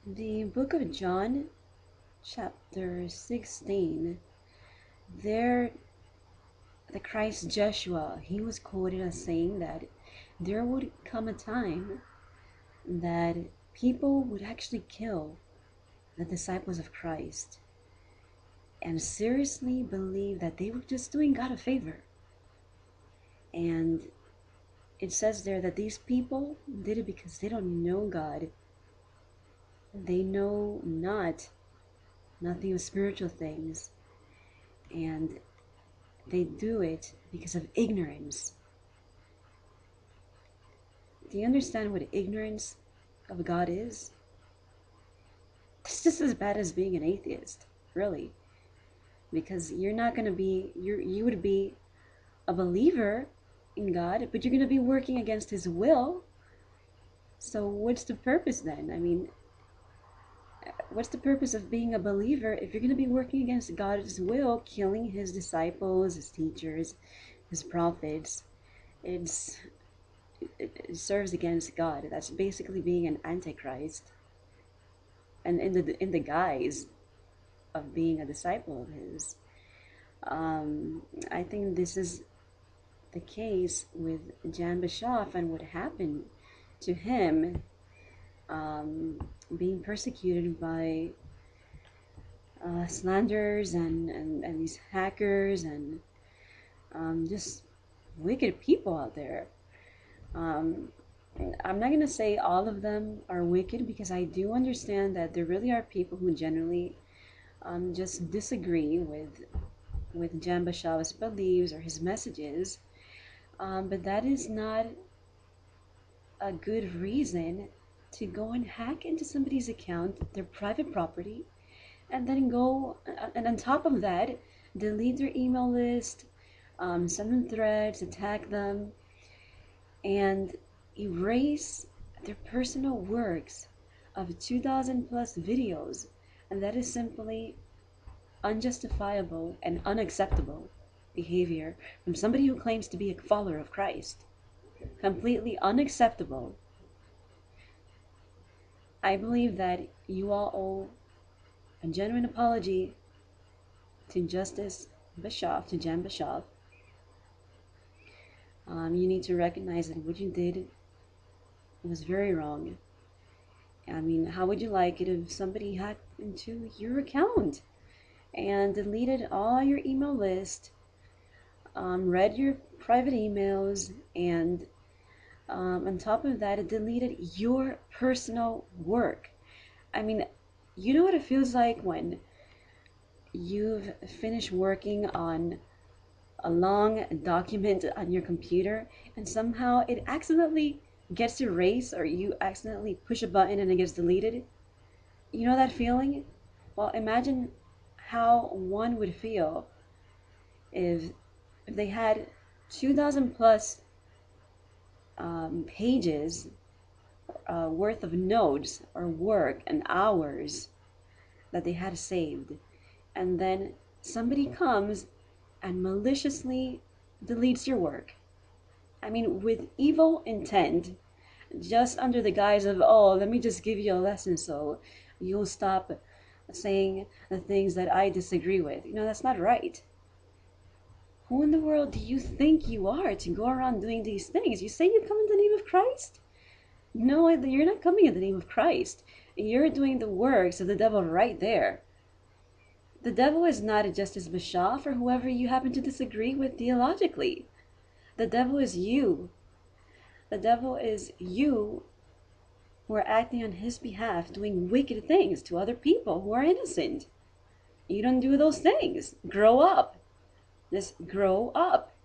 The book of John, chapter 16, there the Christ Joshua, he was quoted as saying that there would come a time that people would actually kill the disciples of Christ and seriously believe that they were just doing God a favor. And it says there that these people did it because they don't know God. They know nothing of spiritual things. And they do it because of ignorance. Do you understand what ignorance of God is? It's just as bad as being an atheist, really. Because you're not going to be, you would be a believer in God, but you're going to be working against His will. So what's the purpose then? I mean, what's the purpose of being a believer if you're going to be working against God's will, killing His disciples, His teachers, His prophets? It serves against God. That's basically being an antichrist, and in the guise of being a disciple of His. I think this is the case with Jan Bischoff and what happened to him, being persecuted by slanderers and these hackers and just wicked people out there. I'm not going to say all of them are wicked, because I do understand that there really are people who generally just disagree with Jan Bischoff's beliefs or his messages. But that is not a good reason to go and hack into somebody's account, their private property, and then go, and on top of that, delete their email list, send them threats, attack them, and erase their personal works of 2,000 plus videos. And that is simply unjustifiable and unacceptable behavior from somebody who claims to be a follower of Christ. Completely unacceptable. I believe that you all owe a genuine apology to Justice Bischoff, to Jan Bischoff. You need to recognize that what you did was very wrong. I mean, how would you like it if somebody hacked into your account and deleted all your email list, read your private emails, and on top of that, it deleted your personal work? I mean, you know what it feels like when you've finished working on a long document on your computer and somehow it accidentally gets erased, or you accidentally push a button and it gets deleted? You know that feeling? Well, imagine how one would feel if they had 2,000 plus pages worth of notes or work and hours that they had saved, and then somebody comes and maliciously deletes your work. I mean, with evil intent, just under the guise of, oh, let me just give you a lesson so you'll stop saying the things that I disagree with. You know, that's not right. Who in the world do you think you are to go around doing these things? You say you come in the name of Christ? No, you're not coming in the name of Christ. You're doing the works of the devil right there. The devil is not a Justice Bischoff or whoever you happen to disagree with theologically. The devil is you. The devil is you who are acting on his behalf, doing wicked things to other people who are innocent. You don't do those things. Grow up. Just grow up.